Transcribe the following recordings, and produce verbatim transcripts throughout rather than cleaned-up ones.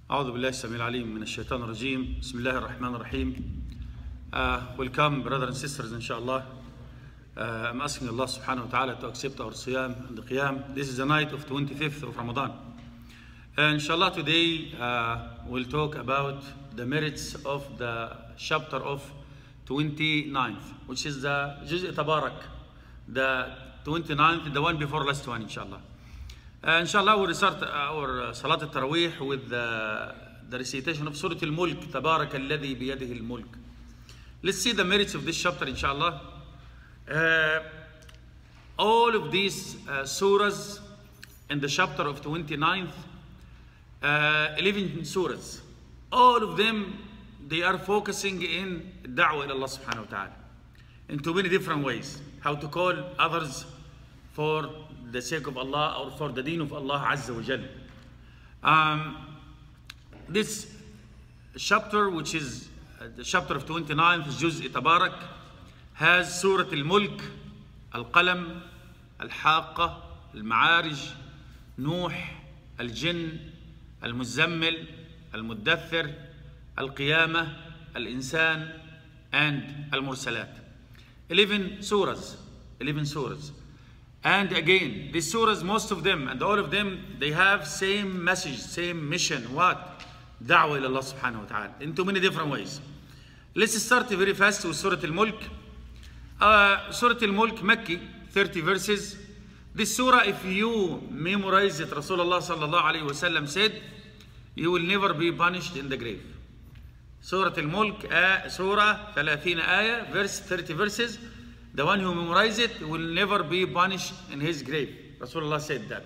أعوذ بالله السميع العليم من الشيطان الرجيم. بسم الله الرحمن الرحيم. Uh, welcome, brothers and sisters, inshallah. Uh, I'm asking Allah subhanahu wa ta'ala to accept our siyam and the qiyam. This is the night of twenty-fifth of Ramadan. Uh, inshallah, today uh, we'll talk about the merits of the chapter of twenty-ninth, which is the Juz' Tabarak, the twenty-ninth, the one before last one, inshallah. Uh, inshallah, we'll start our uh, Salat al-Tarawih with uh, the recitation of Surah Al-Mulk, Tabarak alladhi biyadihi al-mulk. Let's see the merits of this chapter, inshallah. Uh, all of these uh, surahs in the chapter of twenty-ninth, uh, eleven surahs, all of them, they are focusing in da'wah ila Allah subhanahu wa ta'ala into many different ways. How to call others for the sake of Allah or for the deen of Allah Azza wa Jal. Um, this chapter, which is uh, the chapter of twenty-ninth, Juz' Tabarak, has Surah Al-Mulk, Al-Qalam, Al-Haqqa, Al-Ma'arij, Nuh, Al-Jinn, Al-Muzammil, Al-Muddathir, Al-Qiyamah, Al-Insan, and Al-Mursalat. eleven surahs, eleven surahs. And again, these surahs, most of them and all of them, they have same message, same mission. What? Da'wah ila Allah subhanahu wa ta'ala, into many different ways. Let's start very fast with Surah Al-Mulk. Uh, Surah Al-Mulk, Makki, thirty verses. This surah, if you memorize it, Rasulullah sallallahu alayhi wa sallam said, you will never be punished in the grave. Surah Al-Mulk, uh, Surah thirty ayah, verse thirty verses. The one who memorizes it will never be punished in his grave. Rasulullah said that.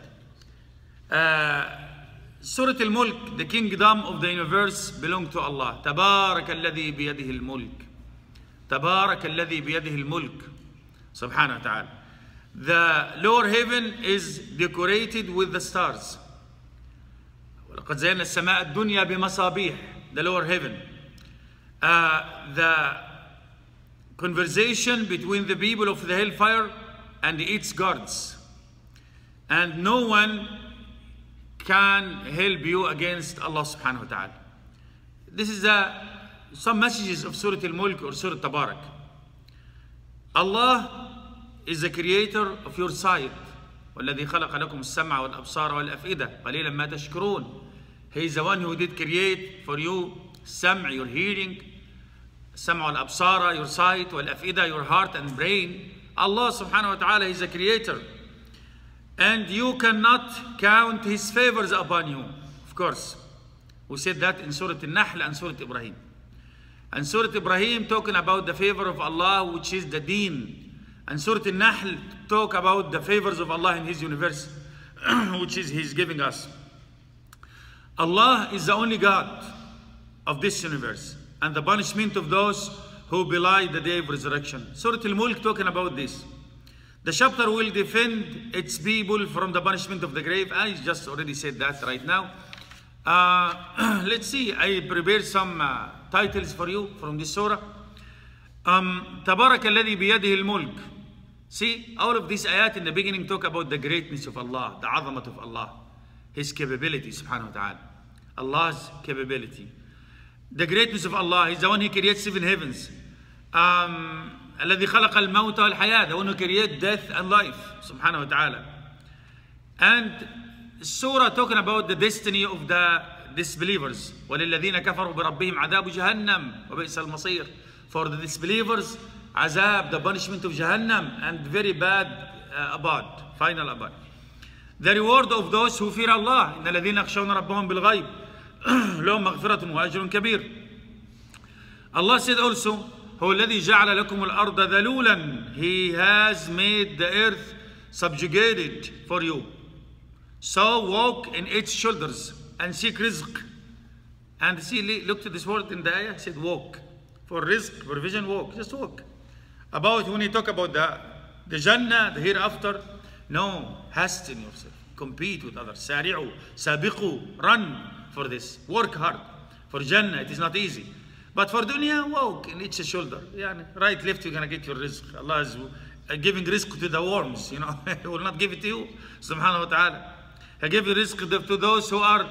Uh, Surah Al-Mulk, the kingdom of the universe, belong to Allah. Tabarak alladhi biyadihi al-mulk. Tabarak alladhi biyadihi al-mulk. Subhanahu wa ta'ala. The lower heaven is decorated with the stars. وَلَقَدْ زَيَّنَّا السَّمَاءَ الدُّنْيَا بِمَصَابِيحِ. The lower heaven. Uh, the conversation between the people of the hellfire and its guards. And no one can help you against Allah subhanahu wa ta'ala. This is the, some messages of Surah Al-Mulk or Surah Tabarak. Allah is the creator of your sight. وَالَّذِي خَلَقَ لَكُمُ السَّمْعَ وَالْأَبْصَارَ وَالْأَفْئِدَةَ قَلِيلًا مَا تَشْكُرُونَ. He is the one who did create for you Sam', your hearing, Sam' al-Absara, your sight, wal-Afida, your heart and brain. Allah subhanahu wa ta'ala is a creator. And you cannot count his favors upon you. Of course. We said that in Surah Al-Nahl and Surah Ibrahim. And Surah Ibrahim talking about the favor of Allah, which is the deen. And Surah Al-Nahl talk about the favors of Allah in his universe, which is he's giving us. Allah is the only God of this universe, and the punishment of those who belie the day of resurrection. Surah Al-Mulk talking about this. The chapter will defend its people from the punishment of the grave. I just already said that right now. Uh, let's see, I prepared some uh, titles for you from this surah. Um, Tabarak alladhi biyadihi al-mulk. See, all of these ayat in the beginning talk about the greatness of Allah, the azamat of Allah, his capability, subhanahu wa ta'ala. Allah's capability. The greatness of Allah. He's the one who creates seven heavens. Um, الذي خلق الموت والحياة. The one who creates death and life. Subhanahu wa ta'ala. And surah talking about the destiny of the disbelievers. وَلِلَّذِينَ كَفَرُوا بِرَبِّهِمْ عَذَابُ جَهَنَّمْ وَبِئْسَ الْمَصِيرُ. For the disbelievers, azab, the punishment of Jahannam, and very bad uh, abad, final abad. The reward of those who fear Allah. إِنَّ الَّذِينَ يَخْشَوْنَ رَبَّهُمْ بِالْغَيْبِ لهم مغفرة وأجر كبير. Allah said also, هو الذي جعل لكم الأرض ذلولا. He has made the earth subjugated for you. So walk in its shoulders and seek rizq. And see, look to this word in the ayah, said walk. For rizq, provision, walk. Just walk. About when you talk about the, the Jannah, the hereafter, no, hasten yourself. Compete with others. سارعوا, سابقوا, run. For this, work hard. For Jannah, it is not easy. But for dunya, walk in each shoulder. Yeah, right, left, you're going to get your rizq. Allah is giving rizq to the worms, you know. He will not give it to you. Subhanahu wa ta'ala. He gives rizq to those who are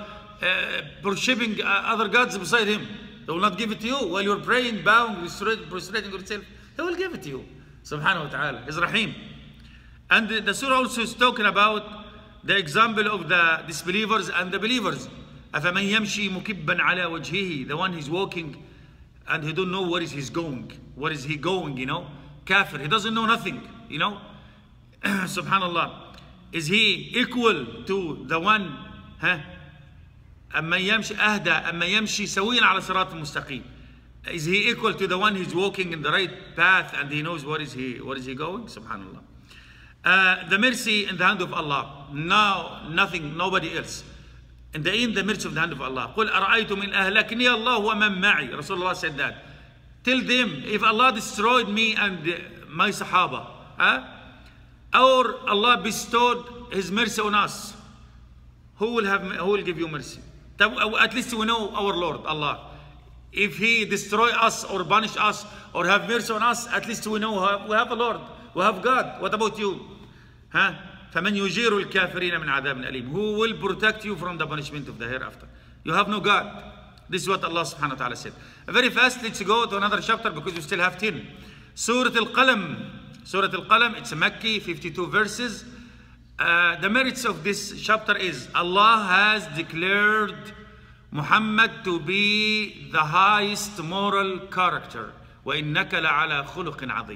uh, worshipping uh, other gods beside him. He will not give it to you while you're praying, bowing, prostrating yourself. He will give it to you. Subhanahu wa ta'ala. He's Rahim. And the, the surah also is talking about the example of the disbelievers and the believers. أَفَمَنْ يَمْشِي مُكِبًّا عَلَى وَجْهِهِ. The one who's walking and he don't know where is he's going. Where is he going, you know? Kafir. He doesn't know nothing, you know? Subhanallah. Is he equal to the one, huh? أَمَّا يَمْشِي أَهْدَى أَمَّا يَمْشِي سَوِيًّا عَلَى صِرَاطٍ مُسْتَقِيمٍ. Is he equal to the one who's walking in the right path and he knows where is he, where is he going? Subhanallah. Uh, the mercy in the hand of Allah. No, nothing, nobody else. In the end, the mercy of the hand of Allah. قُلْ أَرَأَيْتُمْ إِنْ أَهْلَكْنِي اللَّهُ وَمَنْ مَعِي. Rasulullah said that. Tell them, if Allah destroyed me and my Sahaba, huh? or Allah bestowed His mercy on us, who will have, who will give you mercy? At least we know our Lord, Allah. If He destroy us or punish us or have mercy on us, at least we know we have a Lord, we have God. What about you? Huh? فَمَنْ يُجِيرُ الْكَافِرِينَ مِنْ عَذَابٍ أَلِيمٍ. Who will protect you from the punishment of the hereafter? You have no God. This is what Allah subhanahu wa ta'ala said. Very fast, let's go to another chapter because we still have ten. Surah Al-Qalam. Surah Al-Qalam, it's a Makki, fifty-two verses. Uh, the merits of this chapter is Allah has declared Muhammad to be the highest moral character. وَإِنَّكَ لَعَلَى خُلُقٍ عَظِيمٍ.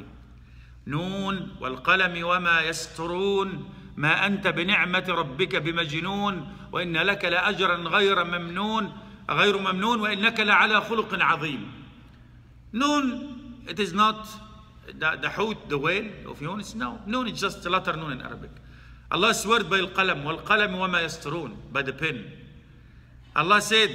نون والقلم وما يسطرون ما أنت بنعمة ربك بمجنون وإن لك لأجرا غير ممنون غير ممنون وإنك لعلى خلق عظيم. Noon, it is not the, the hoot, the whale of Yunus. No, noon is just the letter noon in Arabic. Allah swear by القلم والقلم وما يسطرون, by the pen. Allah said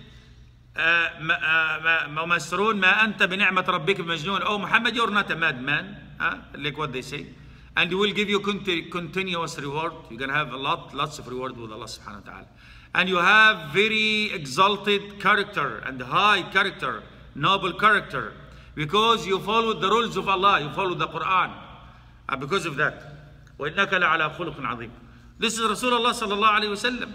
وما يسطرون ما أنت بنعمة ربك بمجنون. Oh Muhammad, you're not a madman. Uh, like what they say, and He will give you conti continuous reward. You're gonna have a lot, lots of reward with Allah subhanahu wa ta'ala. And you have very exalted character and high character, noble character, because you follow the rules of Allah, you follow the Quran. Uh, because of that. وَإِنَّكَ لَعَلَى خُلُقٍ عَظِيمٍ. This is Rasulullah sallallahu alayhi wa sallam.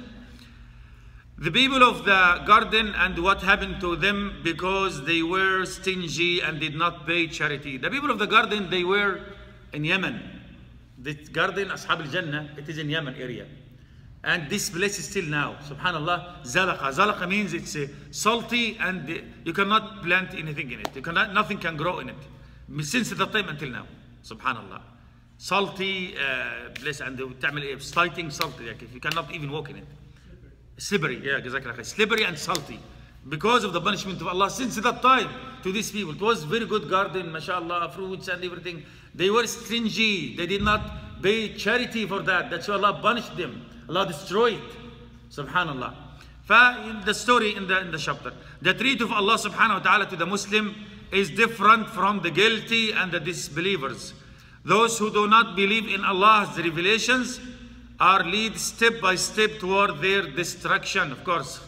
The people of the garden and what happened to them because they were stingy and did not pay charity. The people of the garden, they were in Yemen. The garden, Ashab al-Jannah, it is in Yemen area. And this place is still now, subhanallah, zalaqa. Zalaqa means it's uh, salty and uh, you cannot plant anything in it. You cannot, nothing can grow in it. Since that time until now, subhanallah. Salty uh, place and uh, slighting salty, like if you cannot even walk in it. Slippery, yeah, exactly. Slippery and salty because of the punishment of Allah since that time to these people. It was very good garden, mashallah, fruits and everything. They were stingy. They did not pay charity for that. That's why Allah punished them. Allah destroyed. Subhanallah. In the story in the, in the chapter, the treat of Allah subhanahu wa ta'ala to the Muslim is different from the guilty and the disbelievers. Those who do not believe in Allah's revelations are led step by step toward their destruction, of course.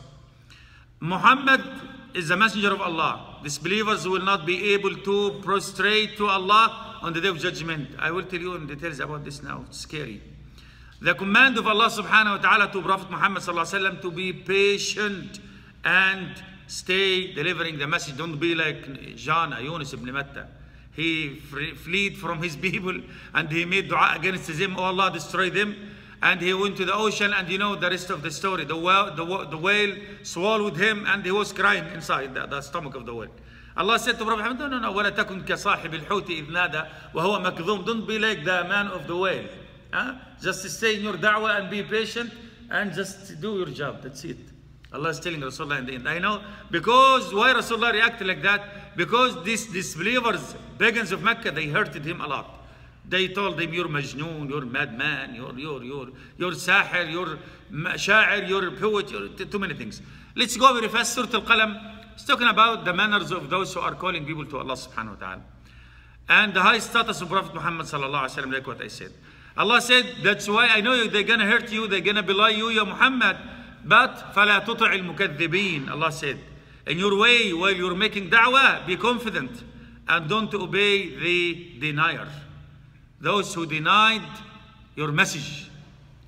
Muhammad is the messenger of Allah. Disbelievers will not be able to prostrate to Allah on the day of judgment. I will tell you in details about this now. It's scary. The command of Allah subhanahu wa ta'ala to Prophet Muhammad sallallahu alaihi wasallam to be patient and stay delivering the message. Don't be like Jonah, Yunus ibn Matta. He fled from his people and he made dua against them. Oh Allah, destroy them. And he went to the ocean, and you know the rest of the story. The whale, the, the whale swallowed him, and he was crying inside the, the stomach of the whale. Allah said to Prophet Muhammad, no, no, no, وَلَا تَكُنْ كَصَاحِبِ الْحُوتِ إِذْ نَادَى وَهُوَ مَكْذُومٌ. Don't be like the man of the whale. Huh? Just stay in your da'wah and be patient, and just do your job. That's it. Allah is telling Rasulullah in the end. I know, because why Rasulullah reacted like that? Because these disbelievers, pagans of Mecca, they hurted him a lot. They told him, you're Majnoon, you're madman, you're, you're, you're, you're Sahir, you're Sha'ir, you're poet, you're too many things. Let's go very fast. Surah Al-Qalam. It's talking about the manners of those who are calling people to Allah subhanahu wa ta'ala. And the high status of Prophet Muhammad sallallahu alayhi wa sallam, like what I said. Allah said, that's why I know you, they're going to hurt you, they're going to belie you, ya Muhammad. But, فَلَا تُطِعِ الْمُكَذِّبِينَ. Allah said, in your way, while you're making da'wah, be confident and don't obey the denier. Those who denied your message.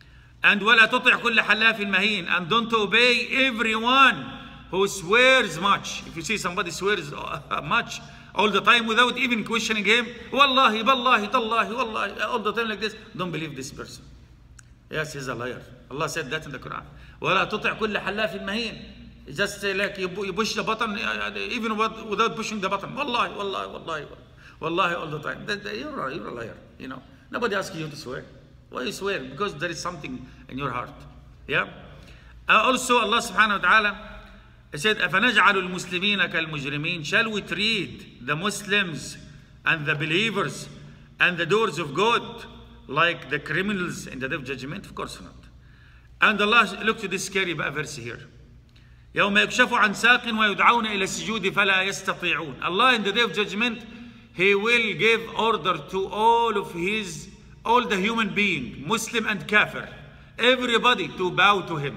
And وَلَا تُطِعْ كُلَّ حَلَّافٍ مَهِينٍ. And don't obey everyone who swears much. If you see somebody swears much all the time without even questioning him, Wallahi, Ballahi, Tallahi, Wallahi, all the time like this, don't believe this person. Yes, he's a liar. Allah said that in the Quran. وَلَا تُطِعْ كُلَّ حَلَّافٍ مَهِينٍ. Just say like you push the button, even without pushing the button. Wallahi, Wallahi, Wallahi, Wallahi all the time. You're a, you're a liar, you know. Nobody asks you to swear. Why you swear? Because there is something in your heart. Yeah. Uh, also, Allah subhanahu wa ta'ala said, أَفَنَجْعَلُ الْمُسْلِمِينَ كَالْمُجْرِمِينَ. Shall we treat the Muslims and the believers and the doors of God like the criminals in the day of judgment? Of course not. And Allah, look to this scary verse here. يَوْمَ يَكْشَفُ عَنْ سَاقٍ وَيُدْعَوْنَ إِلَى السُّجُودِ فَلَا يَسْتَطِيعُونَ. Allah in the day of judgment, He will give order to all of His, all the human being, Muslim and Kafir, everybody to bow to Him,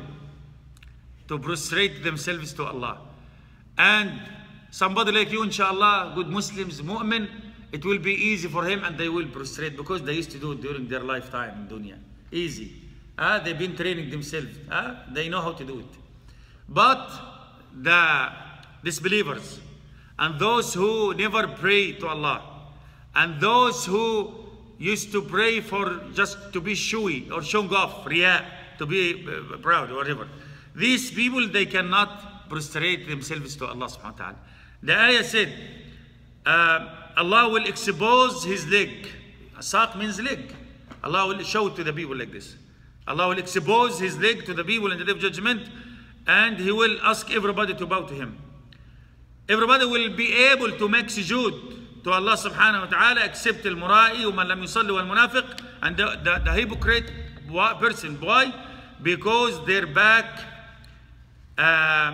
to prostrate themselves to Allah. And somebody like you, inshallah, good Muslims, mu'min, it will be easy for him and they will prostrate because they used to do it during their lifetime in dunya. Easy. Uh, they've been training themselves. Uh, they know how to do it. But the disbelievers and those who never pray to Allah and those who used to pray for just to be showy or showing off, riyah, to be uh, proud or whatever, these people, they cannot prostrate themselves to Allah subhanahu wa ta'ala. The ayah said, uh, Allah will expose His leg. Saq means leg. Allah will show to the people like this. Allah will expose His leg to the people in the day of judgment, and He will ask everybody to bow to Him. Everybody will be able to make sujood to Allah subhanahu wa ta'ala except al-mura'i wa man lam yusalli wal munafiq, and the, the, the hypocrite person. Why? Because their back uh,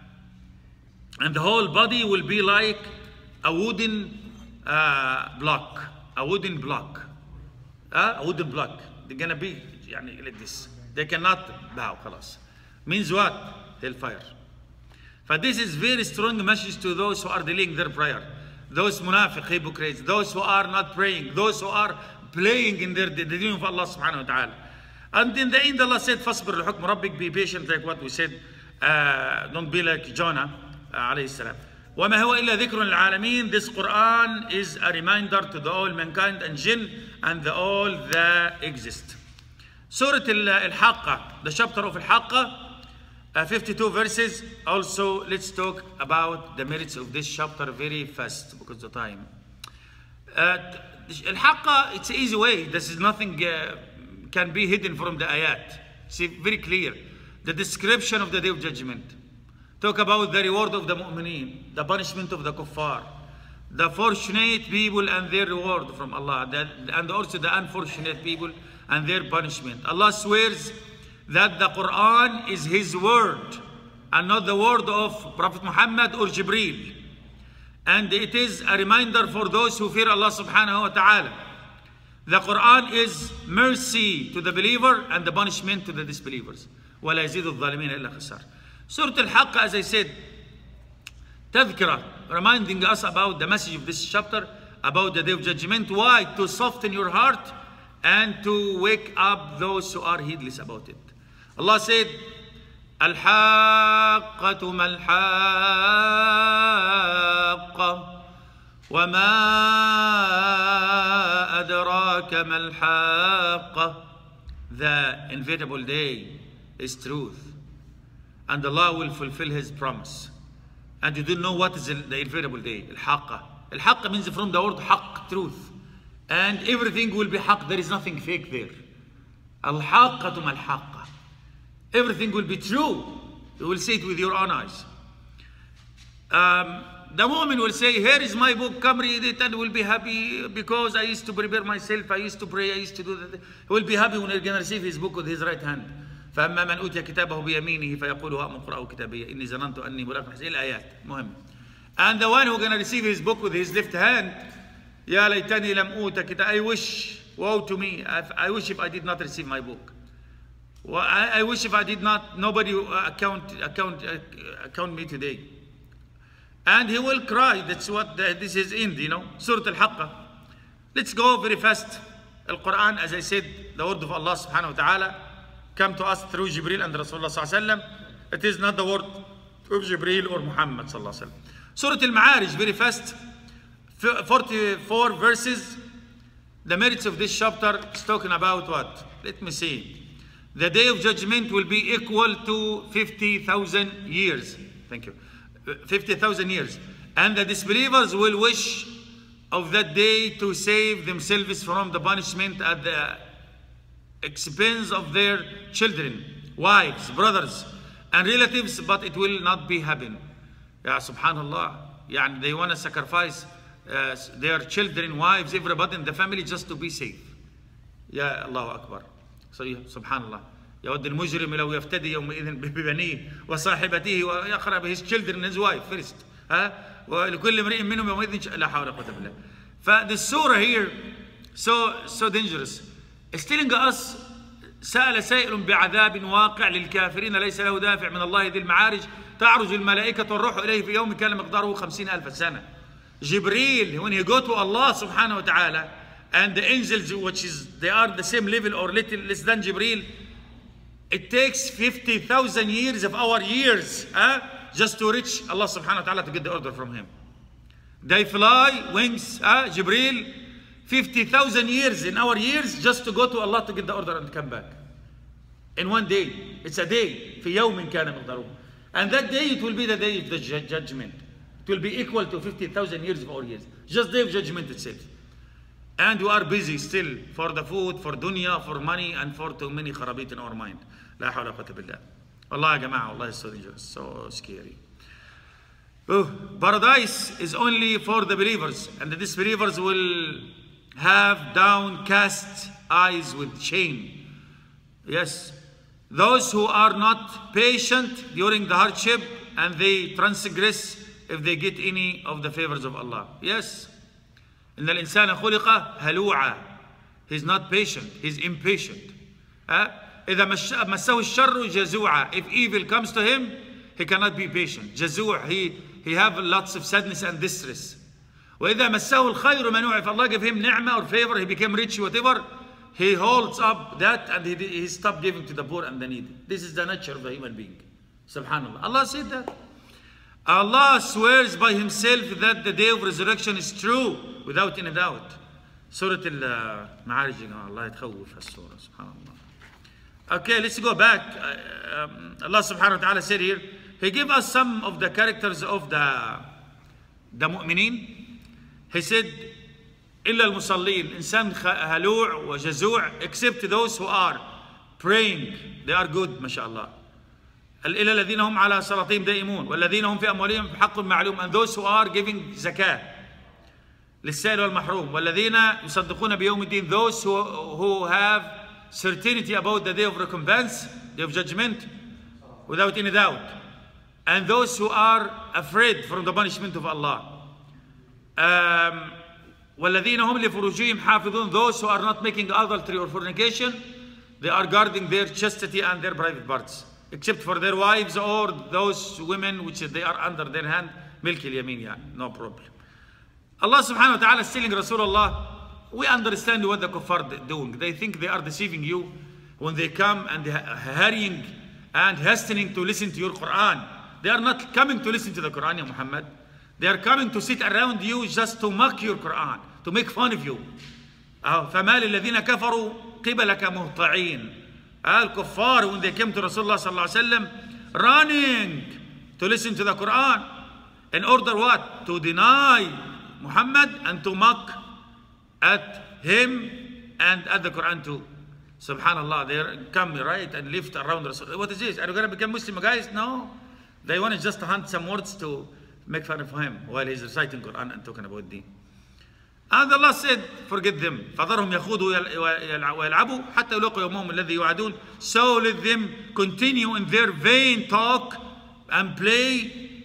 and the whole body will be like a wooden uh, block. A wooden block. Uh, a wooden block. They're gonna be يعني, like this. They cannot bow. خلاص. Means what? Hellfire. But this is very strong message to those who are delaying their prayer. Those munafiq, hypocrites, those who are not praying, those who are playing in their the deen of Allah subhanahu wa ta'ala. And in the end Allah said, فَاصْبِرْ لِحُكْمِ رَبِّكَ, be patient, like what we said. Uh, don't be like Jonah uh, alayhi salam. وَمَا هُوَ إِلَّا ذِكْرٌ لِلْعَالَمِينَ. This Quran is a reminder to the all mankind and jinn and the all that exist. Surah Al-Haqqa, the chapter of Al-Haqqa, uh, fifty-two verses. Also, let's talk about the merits of this chapter very fast because of the time. Uh, Al-Haqqa, it's an easy way. This is nothing uh, can be hidden from the ayat. See, very clear. The description of the day of judgment. Talk about the reward of the mu'mineen, the punishment of the kuffar, the fortunate people and their reward from Allah, the, and also the unfortunate people and their punishment. Allah swears that the Quran is His word and not the word of Prophet Muhammad or Jibreel. And it is a reminder for those who fear Allah subhanahu wa ta'ala. The Quran is mercy to the believer and the punishment to the disbelievers. وَلَا يَزِيدُ الظَّالِمِينَ إِلَّا خَسَارًا. Surah Al-Haqqa, as I said, tadhkira, reminding us about the message of this chapter, about the day of judgment. Why? To soften your heart and to wake up those who are heedless about it. Allah said, Al-Haqqatu mal-Haqqa wa ma adraka mal-Haqqa. The inevitable day is truth. And Allah will fulfill His promise. And you don't know what is the inevitable day. Al-Haqqa. Al-Haqqa means from the word haqq, truth. And everything will be haqq. There is nothing fake there. Al-Haqqatu mal-Haqqa. Everything will be true. You will see it with your own eyes. Um, the mu'min will say, here is my book, come read it and will be happy because I used to prepare myself, I used to pray, I used to do that. He will be happy when he's going to receive his book with his right hand. فأما من أوتي كتابه بيمينه فيقول هؤم اقرأوا كتابي إني ظننت أني ملاق حسابي. الآيات مهم. And the one who going to receive his book with his left hand, يا ليتني لم أوت كتاب. I wish, woe to me, I wish if I did not receive my book. Well, I, I wish if I did not, nobody account account account me today. And he will cry. That's what the, this is end, you know. Surah Al-Haqqa. Let's go very fast. Al-Quran, as I said, the word of Allah subhanahu wa ta'ala, come to us through Jibril and Rasulullah sallallahu alaihi wasallam. It is not the word of Jibril or Muhammad sallallahu alaihi wasallam. Surah Al-Ma'arij, very fast, forty-four verses. The merits of this chapter is talking about what? Let me see. The day of judgment will be equal to fifty thousand years. Thank you. fifty thousand years. And the disbelievers will wish of that day to save themselves from the punishment at the expense of their children, wives, brothers, and relatives, but it will not be happen. Yeah, subhanallah. Yeah, they want to sacrifice uh, their children, wives, everybody in the family just to be safe. Yeah, Allahu Akbar. So, yeah, subhanallah. يود المجرم لو يفتدي يومئذ ببنيه وصاحبته ويقرب his children, his wife first. ها ولكل امرئ منهم يومئذ لا حول ولا قوة إلا بالله. فthe surah here so so dangerous. It's telling us سأل سائل بعذاب واقع للكافرين ليس له دافع من الله ذي المعارج تعرج الملائكة والروح إليه في يوم كان مقداره خمسين ألف سنة. Jibril, when he go to Allah subhanahu wa ta'ala, and the angels, which is they are the same level or little less than Jibril, it takes fifty thousand years of our years huh, just to reach Allah subhanahu wa ta'ala to get the order from him. They fly wings, huh, Jibril, fifty thousand years in our years just to go to Allah to get the order and come back. In one day. It's a day. في يوم كان مقداره. And that day it will be the day of the judgment. It will be equal to fifty thousand years of our years. Just day of judgment itself. And we are busy still for the food, for dunya, for money, and for too many kharabit in our mind. لا حول ولا قوة بالله. والله يا جماعة, والله is so dangerous, so scary. Oh, paradise is only for the believers, and the disbelievers will have downcast eyes with shame. Yes, those who are not patient during the hardship and they transgress if they get any of the favors of Allah. Yes. إن الإنسان خلق هلوعا. He's not patient. He's impatient. Uh, إذا مسه الشر جزوعا. If evil comes to him, he cannot be patient. جزوع. He he have lots of sadness and distress. وإذا مسه الخير منوع. If Allah give him نعمة or favor, he became rich, whatever, he holds up that and he, he stopped giving to the poor and the needy. This is the nature of the human being. Subhanallah. Allah said that. Allah swears by himself that the day of resurrection is true without any doubt. Surah Al-Ma'arij, Allah يتخوف السورة, subhanallah. Okay, let's go back. Uh, um, Allah subhanahu wa ta'ala said here, he gave us some of the characters of the, the mu'mineen. He said, إِلَّا الْمُصَلِّينَ إِنسان هلوع وجزوع, except those who are praying. They are good, mashallah. إِلَّا الَّذِينَ هُمْ عَلَى صَلَاتِهِمْ دَائِمُونَ وَالَّذِينَ هُمْ فِي أَمْوَالِهِمْ حَقٌّ مَعْلُومٌ, and those who are giving zakah. للسائل والمحروم. والذين يصدقون بيوم الدين, those who, who have certainty about the day of recompense, day of judgment, without any doubt. And those who are afraid from the punishment of Allah. Um, والذين هم لفروجهم حافظون, those who are not making adultery or fornication, they are guarding their chastity and their private parts, except for their wives or those women which they are under their hand, milk al-yamin, yeah, no problem. Allah subhanahu wa ta'ala is telling Rasulullah, we understand what the kuffar are doing. They think they are deceiving you when they come and they are hurrying and hastening to listen to your Quran. They are not coming to listen to the Quran, ya Muhammad. They are coming to sit around you just to mock your Quran, to make fun of you. فَمَا لِلَّذِينَ كَفَرُوا قِبَلَكَ مُهْطَعِينَ. Al-Kuffar, when they came to Rasulullah sallallahu alaihi wasallam, running to listen to the Quran, in order what? To deny Muhammad and to mock at him and at the Quran too. Subhanallah, they come right and lift around Rasul. What is this? Are you going to become Muslim, guys? No. They want to just hunt some words to make fun of him while he's reciting Quran and talking about deen. And Allah said, forget them. فَذَرْهُمْ يَخُوضُوا وَيَلْعَبُوا حَتَّى يُلَقُوا يَوْمَهُمُ الَّذِي يُوعَدُونَ. So let them continue in their vain talk and play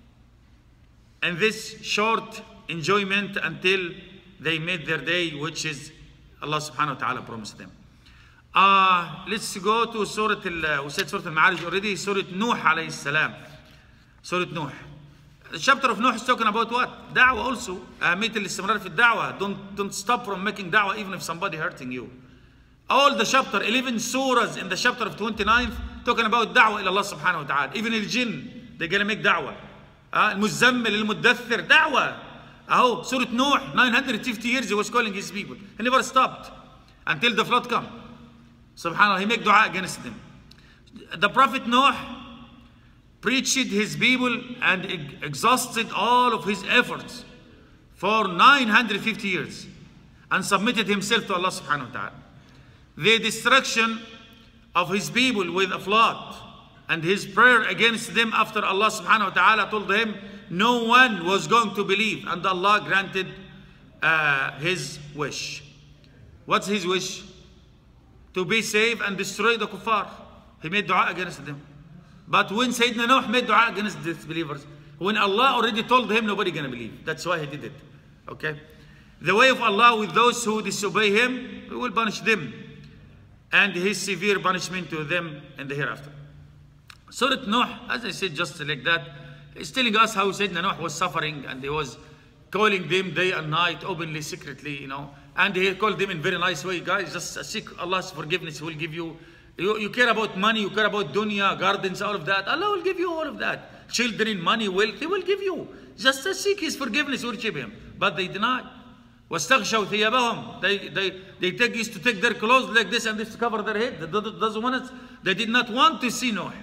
in this short enjoyment until they meet their day, which is Allah subhanahu wa ta'ala promised them. Uh, let's go to Surah Al, we said Surah Al-Ma'arij already, Surah Nuh alayhi salam. Surah Nuh. The chapter of Nuh is talking about what? Da'wah also. أهمية الاستمرار في الدعوة. Don't, don't stop from making da'wah even if somebody hurting you. all the chapter, eleven surahs in the chapter of twenty-ninth talking about da'wah ila Allah subhanahu wa ta'ala. Even al-jinn, they're gonna make da'wah. المزمل المدثر دعوة. أهو Surah Nuh, nine hundred fifty years he was calling his people. He never stopped until the flood come. Subhanallah, he make dua against them. The Prophet Nuh preached his people and exhausted all of his efforts for nine hundred fifty years and submitted himself to Allah subhanahu wa ta'ala. The destruction of his people with a flood and his prayer against them after Allah subhanahu wa ta'ala told him no one was going to believe, and Allah granted uh, his wish. What's his wish? To be saved and destroy the kuffar. He made dua against them. But when Sayyidina Nuh made dua against disbelievers, when Allah already told him nobody gonna believe, that's why he did it. Okay? The way of Allah with those who disobey him, he will punish them, and his severe punishment to them in the hereafter. Surah Nuh, as I said, just like that, is telling us how Sayyidina Nuh was suffering, and he was calling them day and night, openly, secretly, you know. And he called them in very nice way, guys, just seek Allah's forgiveness, He will give you. You, you care about money, you care about dunya, gardens, all of that. Allah will give you all of that. Children, money, wealth, He will give you. Just seek His forgiveness, worship Him. But they deny. وَاسْتَغْشَوْا ثِيَابَهُمْ They, they, they take, used to take their clothes like this and this to cover their head. They, doesn't want it. They did not want to see Noah.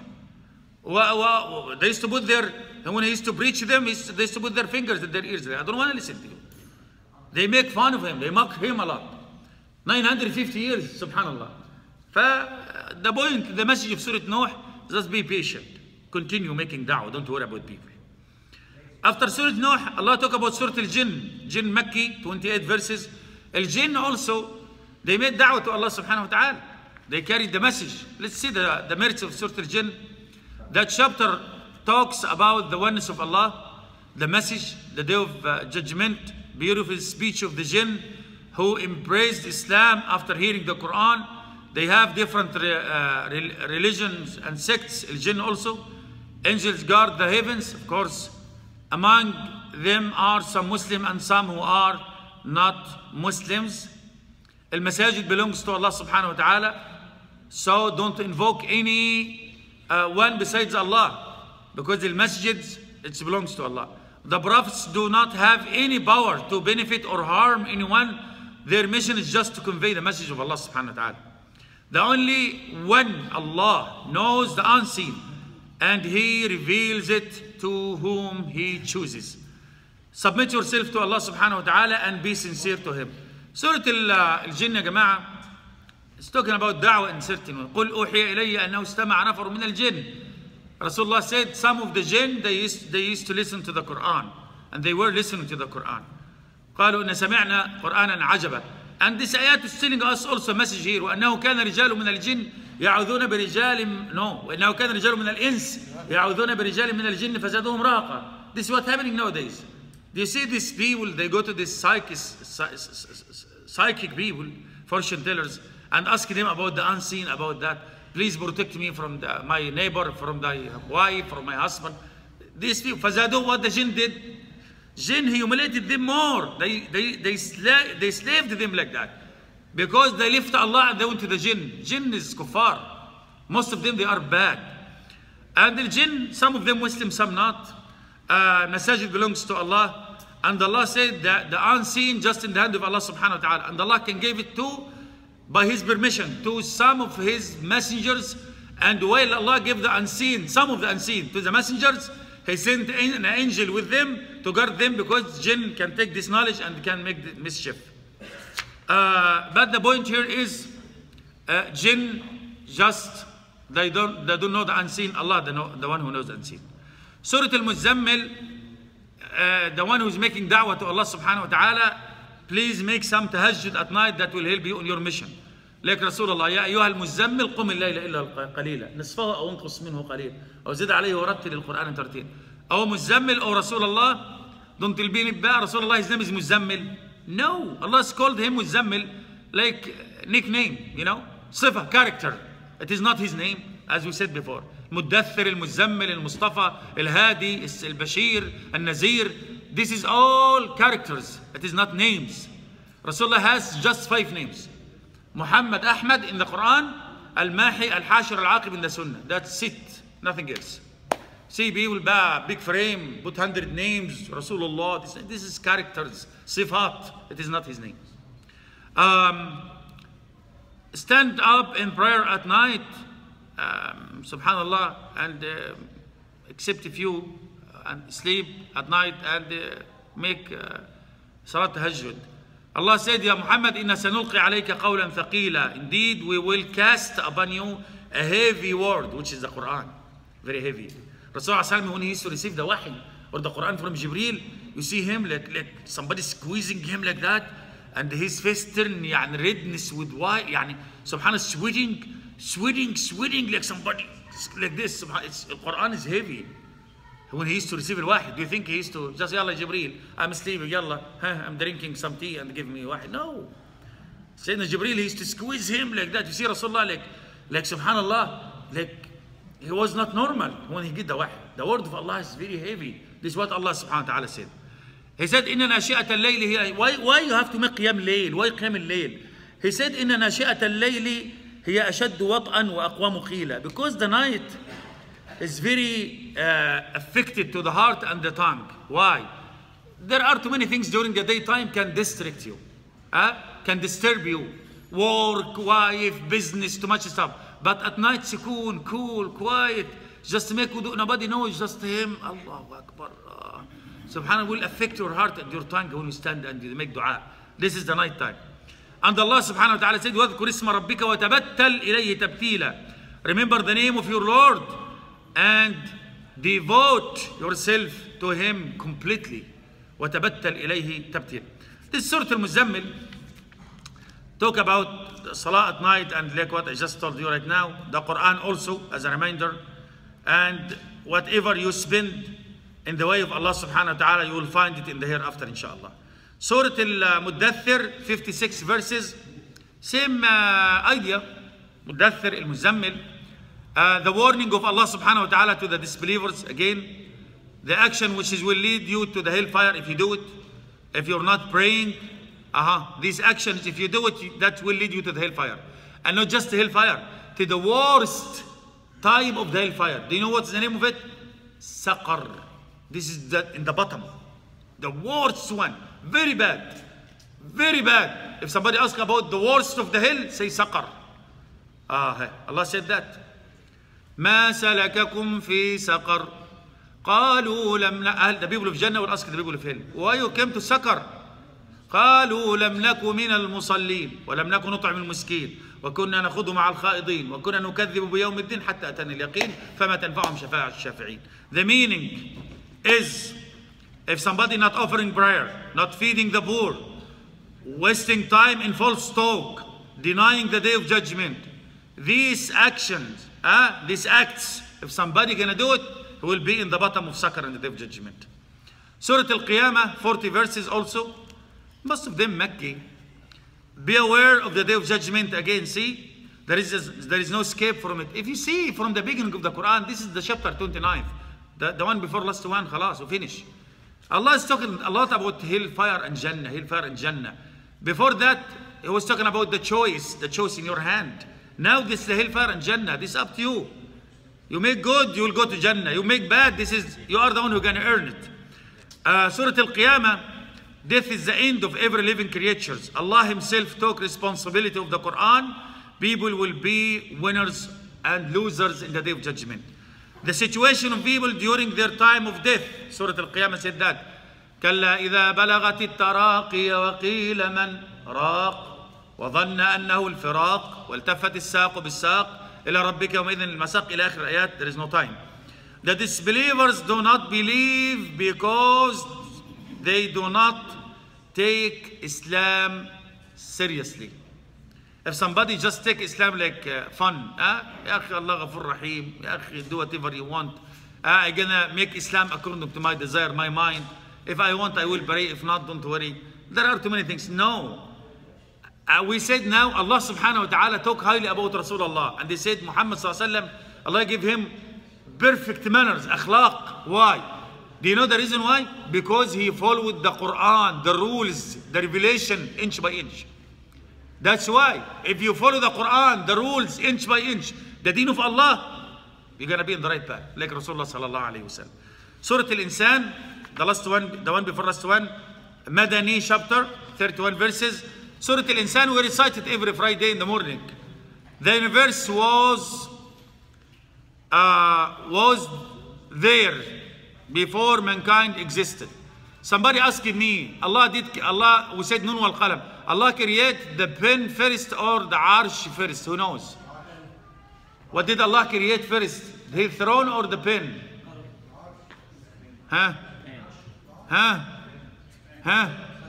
They used to put their, when he used to preach them, they used to put their fingers in their ears. I don't want to listen to you. They make fun of him. They mock him a lot. nine hundred fifty years, subhanallah. The point, the message of Surah Nuh, just be patient. Continue making da'wah. Don't worry about people. After Surah Nuh, Allah talk about Surah Al-Jinn. Jinn Makki, twenty-eight verses. Al-Jinn also, they made da'wah to Allah subhanahu wa ta'ala. They carried the message. Let's see the, the merits of Surah Al-Jinn. That chapter talks about the oneness of Allah, the message, the day of uh, judgment, beautiful speech of the jinn who embraced Islam after hearing the Quran. They have different re, uh, religions and sects, al-jinn also. Angels guard the heavens, of course. Among them are some Muslim and some who are not Muslims. Al-masajid belongs to Allah subhanahu wa ta'ala. So don't invoke any uh, one besides Allah, because the masjids, it belongs to Allah. The prophets do not have any power to benefit or harm anyone. Their mission is just to convey the message of Allah subhanahu wa ta'ala. The only one, Allah, knows the unseen, and He reveals it to whom He chooses. Submit yourself to Allah subhanahu wa ta'ala and be sincere to Him. Surah Al-Jinn, ya Jama'ah, is talking about da'wah in certain way. قُلْ أُوحِيَ إِلَيَّ أَنَّهُ اسْتَمَعَ نَفَرٌ مِنَ الْجِنِّ. Rasulullah said some of the jinn, they used, they used to listen to the Quran. And they were listening to the Quran. قالوا إن سمعنا قرآنا عجبا. And this ayat is telling us also a message here. وأنه كان رجال من الجن يعوذون برجال no. وأنه كان رجال من الإنس يعوذون برجال من الجن فزادوهم رهقا. This is what's happening nowadays. Do you see these people, they go to these psychic, psychic people, fortune tellers, and ask them about the unseen, about that. Please protect me from the, my neighbor, from my wife, from my husband. These people, فزادوهم, what the jinn did? Jinn humiliated them more. They, they, they, sla they slaved them like that. Because they left Allah and they went to the jinn. Jinn is kuffar. Most of them, they are bad. And the jinn, some of them Muslim, some not. Uh, Masajid belongs to Allah. And Allah said that the unseen just in the hand of Allah subhanahu wa ta'ala. And Allah can give it to, by His permission, to some of His messengers. And while Allah gave the unseen, some of the unseen to the messengers, He sent an angel with them to guard them, because jinn can take this knowledge and can make the mischief. Uh, but the point here is, uh, jinn just, they don't, they don't know the unseen. Allah, the, know, the one who knows the unseen. Surah Al-Muzammil, uh, the one who is making da'wah to Allah subhanahu wa ta'ala, please make some tahajjud at night that will help you on your mission. Like Rasulullah, يا أيها المزمل قم الليل إلا قليلا نصفه أو انقص منه قليل أو زد عليه ورتل القرآن ترتيلا. أو مزمل أو Rasulullah, don't tell me بقى Rasulullah, his name is Muzammil. No, Allah has called him Muzammil like nickname, you know, صفة, character. It is not his name, as we said before. مدثر, المزمل, المصطفى, الهادي, البشير, النذير. This is all characters. It is not names. Rasulullah has just five names. Muhammad Ahmad in the Quran, Al-Mahi, Al-Hashir, Al-Aqib in the Sunnah. That's it, nothing else. See people, big frame, put hundred names, Rasulullah, this, this is characters, sifat, it is not his name. Um, stand up in prayer at night, um, subhanallah, and uh, except if you uh, and sleep at night and uh, make uh, salat tahajjud. Allah said, Ya Muhammad, inna sanulqi alayka qawlan thaqila. Indeed, we will cast upon you a heavy word, which is the Quran. Very heavy. Rasulullah, when he used to receive the wahi or the Quran from Jibreel, you see him like, like somebody squeezing him like that, and his face turn يعني, redness with white, يعني, subhanallah, sweating, sweating, sweating like somebody, like this. It's, the Quran is heavy. When he used to receive al-wahi, do you think he used to just, Yalla Jibreel, I'm sleeping, Yalla, huh, I'm drinking some tea and give me wahi? No. Sayyidina Jibreel, he used to squeeze him like that. You see Rasulullah, like, like subhanallah, like, he was not normal when he did the wahi. The word of Allah is very heavy. This is what Allah subhanahu wa ta'ala said. He said, Inna nashi'at al-layli hiya. Why, why you have to make qiyam layl? Why qiyam al-layl? He said, Inna nashi'at al-layli hiya ashaddu wat'an wa aqwamu qila. Because the night is very uh, affected to the heart and the tongue. Why? There are too many things during the daytime can distract you, uh, can disturb you. Work, wife, business, too much stuff. But at night, sukoon, cool, quiet, just to make wudu, nobody knows, just him. Allahu Akbar. Uh, Subhanallah will affect your heart and your tongue when you stand and you make dua. This is the night time. And Allah subhanahu wa ta'ala said, وَاذْكُرِ اسْمَ رَبِّكَ وَتَبَتَّلْ إِلَيْهِ تَبْتِيلًا. Remember the name of your Lord and devote yourself to Him completely. وَتَبَتَّلْ إِلَيْهِ تَبْتِيلًا. This Surah Al-Muzammil talk about Salah at night and like what I just told you right now. The Quran also as a reminder. And whatever you spend in the way of Allah subhanahu wa ta'ala, you will find it in the hereafter inshallah. Surah Al-Muddathir, fifty-six verses. Same uh, idea. Muddathir, Al-Muzammil. Uh, the warning of Allah subhanahu wa ta'ala to the disbelievers again. The action which is will lead you to the hellfire if you do it. If you're not praying. Uh-huh. These actions, if you do it, that will lead you to the hellfire. And not just the hellfire, to the worst time of the hellfire. Do you know what's the name of it? Saqar. This is the, in the bottom. The worst one. Very bad. Very bad. If somebody asks about the worst of the hell, say Saqar. Ah, Allah said that. ما سلككم في سقر قالوا لم. The people of Jannah will ask the people of hell, why you came to Saqar? قالوا لم نكن من المصلين ولم نكن نطعم المسكين وكنا نخوض مع الخائضين وكنا نكذب بيوم الدين حتى أتانا اليقين فما تنفعهم شفاعة الشافعين. The meaning is, if somebody not offering prayer, not feeding the poor, wasting time in false talk, denying the day of judgment, these actions, uh, these acts, if somebody gonna do it, he will be in the bottom of Saqar in the day of judgment. Surah Al-Qiyamah, forty verses also. Most of them Makki. Be aware of the day of judgment again. See, there is, a, there is no escape from it. If you see from the beginning of the Quran, this is the chapter twenty-nine. The, the one before last one, khalas, we finish. Allah is talking a lot about hellfire and Jannah, hellfire and Jannah. Before that, He was talking about the choice, the choice in your hand. Now this is the hellfire and Jannah. This is up to you. You make good, you will go to Jannah. You make bad, this is, you are the one who is going to earn it. Uh, Surah Al-Qiyamah, death is the end of every living creatures. Allah Himself took responsibility of the Quran. People will be winners and losers in the day of judgment. The situation of people during their time of death. Surah Al-Qiyamah said that. كلا إذا بلغت التراقي وقيل من راق وظن أنه الفراق والتفت الساق بالساق إلى ربك يومئذ المساق إلى آخر الآيات. There is no time. The disbelievers do not believe because they do not take Islam seriously. If somebody just take Islam like uh, fun, ah, Ya akhi Allah Ghafur Rahim, Ya akhi do whatever you want. Ah, I'm gonna make Islam according to my desire, my mind. If I want, I will pray. If not, don't worry. There are too many things. No. Uh, we said now Allah subhanahu wa ta'ala talk highly about Rasulullah. And they said Muhammad sallallahu alayhi wa sallam, Allah gave him perfect manners, akhlaq. Why? Do you know the reason why? Because he followed the Quran, the rules, the revelation, inch by inch. That's why if you follow the Quran, the rules inch by inch, the deen of Allah, you're going to be in the right path. Like Rasulullah sallallahu alayhi wa sallam. Surah Al-Insan, the last one, the one before last one, Madani chapter, thirty-one verses. Surah Al-Insan, we recite it every Friday in the morning. The universe was, uh, was there before mankind existed. Somebody asking me, Allah did, Allah, we said Nun wal Qalam. Allah create the pen first or the arsh first? Who knows? What did Allah create first? The throne or the pen? Huh? Huh? Huh?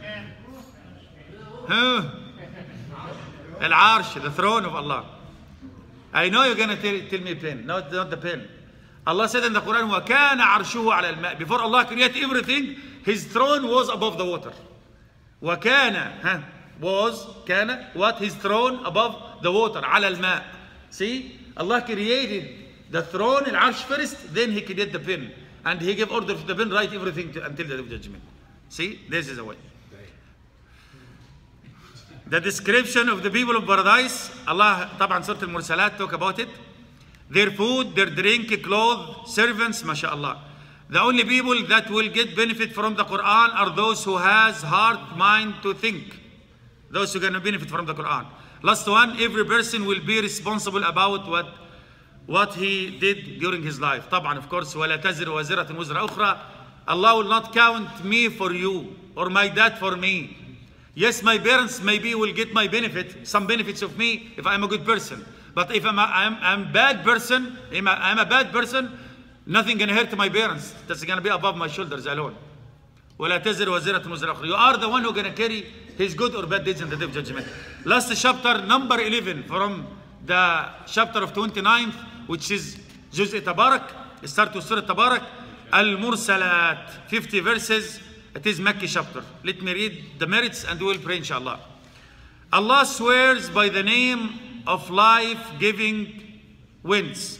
Huh? Al-Arsh, the throne of Allah. I know you're going to tell, tell me pen. No, not the pen. Allah said in the Quran, وَكَانَ عَرْشُهُ عَلَى الْمَاءِ. Before Allah created everything, His throne was above the water. وَكَانَ, huh? Was, كَانَ, what? His throne above the water, عَلَى الْمَاءِ. See? Allah created the throne, Al-Arsh first, then He created the pen. And He gave order to the pen, write everything to, until the day of judgment. See? This is the way. The description of the people of paradise, Allah, طبعا Surah Al-Mursalat talk about it. Their food, their drink, clothes, servants, mashallah. The only people that will get benefit from the Quran are those who has heart, mind to think. Those who are going to benefit from the Quran. Last one, every person will be responsible about what, what he did during his life. طبعا, of course, وَلَا تَزِرُ وَزِرَةٌ وِزْرَ أُخْرَى. Allah will not count me for you or my dad for me. Yes, my parents maybe will get my benefit, some benefits of me if I'm a good person. But if I'm a, I'm, I'm a bad person, I'm a, I'm a bad person, nothing gonna hurt my parents. That's gonna be above my shoulders alone. وَلَا تَزِرُ وَزِرَةٌ وِزْرَ أُخْرَى. You are the one who gonna carry his good or bad deeds in the day of judgment. Last chapter, number eleven, from the chapter of twenty-ninth, which is Juz' Tabarak. Start with Surah Tabarak. Al-Mursalat, fifty verses. It is Mecca chapter. Let me read the merits and we will pray inshallah. Allah swears by the name of life-giving winds,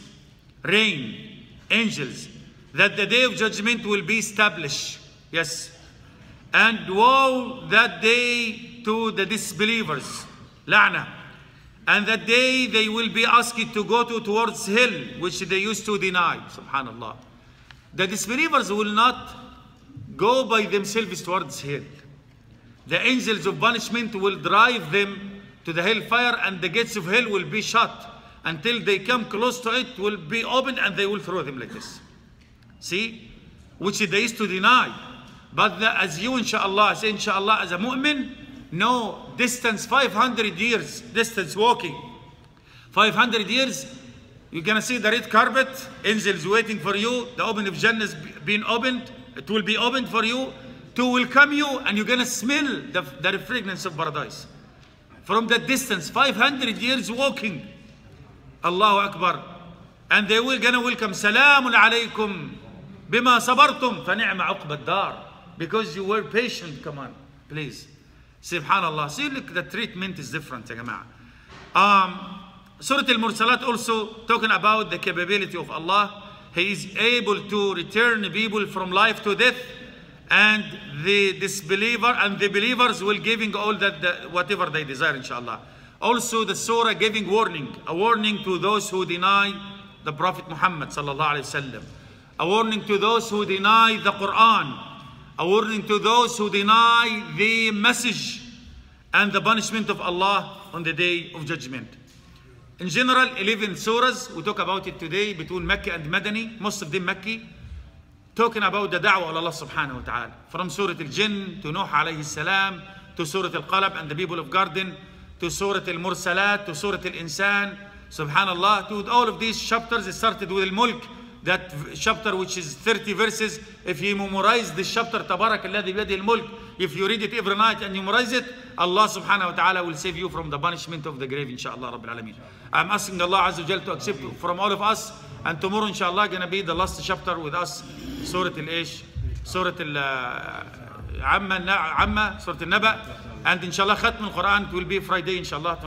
rain, angels, that the day of judgment will be established. Yes. And woe that day to the disbelievers. La'na. And that day they will be asked to go to towards hell, which they used to deny. Subhanallah. The disbelievers will not go by themselves towards hell. The angels of punishment will drive them to the hellfire, and the gates of hell will be shut until they come close to it, will be opened, and they will throw them like this. See? Which they used to deny. But the, as you inshallah, say inshallah as a mu'min, no, distance five hundred years, distance walking. five hundred years, you're going to see the red carpet, angels waiting for you, the open of Jannah is being opened. It will be opened for you to welcome you, and you're going to smell the, the fragrance of paradise. From that distance, five hundred years walking. Allahu Akbar. And they will going to welcome, Salamun alaykum bima sabartum fa ni'ma uqbad dar. Because you were patient, come on, please. Subhanallah. See, look, the treatment is different, ya jama'ah. Um, Surah Al-Mursalat also talking about the capability of Allah. He is able to return people from life to death, and the disbeliever and the believers will giving all that the, whatever they desire, inshallah. Also, the surah giving warning, a warning to those who deny the Prophet Muhammad sallallahu alaihi wasallam, a warning to those who deny the Quran, a warning to those who deny the message and the punishment of Allah on the day of judgment. In general, eleven surahs, we talk about it today between Mecca and Madani, most of them Mecca, talking about the da'wah of Allah subhanahu wa ta'ala. From Surah Al-Jinn to Nuh alayhi salam, to Surah Al-Qalab and the people of Garden, to Surah Al-Mursalat, to Surah Al-Insan, subhanallah, to all of these chapters. It started with Al-Mulk, that chapter which is thirty verses. If you memorize this chapter, Tabarak alladhi biyadihi al-mulk, if you read it every night and memorize it, Allah subhanahu wa ta'ala will save you from the punishment of the grave, inshallah rabbil alameen. I'm asking Allah Azza wa Jal to accept from all of us, and tomorrow inshallah gonna be the last chapter with us, Surah Al-Ish, Surah Al-Amma, Surah Al-Naba, and inshallah Khatm al-Quran will be Friday inshallah.